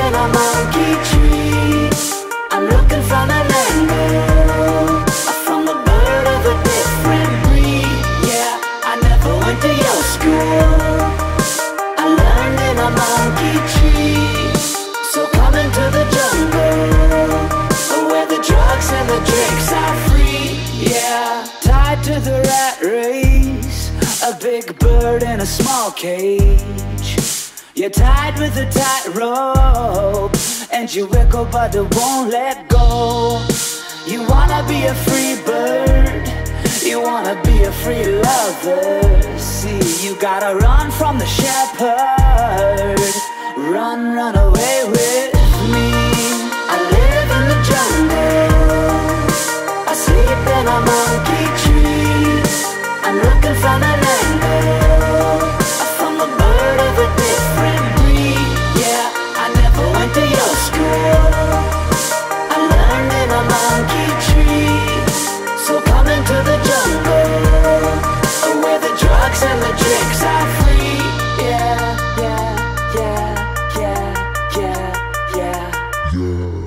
in a monkey tree. I'm looking from an angle, from the bird of a different breed. Yeah, I never went to your school, I learned in a monkey tree. So come into the jungle, where the drugs and the drinks are free. Yeah, tied to the rat race, a big bird in a small cage. You're tied with a tight rope, and you wiggle but it won't let go. You wanna be a free bird, you wanna be a free lover. See, you gotta run from the shepherd. Run, run away with me. I live in the jungle, I sleep in a monkey tree. I'm looking from an angle, from a bird of a different breed. Yeah, I never went to your school, I learned in a monkey tree. So come into the jungle, where the drugs and the drinks are free. Yeah, yeah, yeah, yeah, yeah, yeah.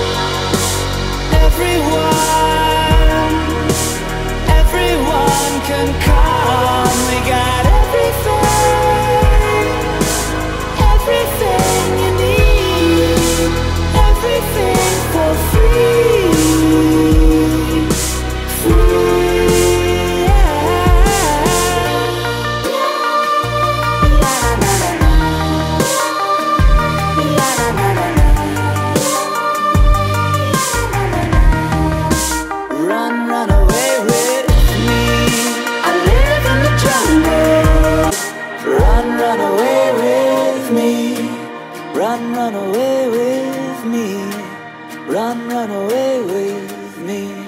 Everyone can come. We got everything you need, everything for free, free. Run, run away with me. I live in the jungle. Run, run away with me. Run, run away with me. Run, run away with me.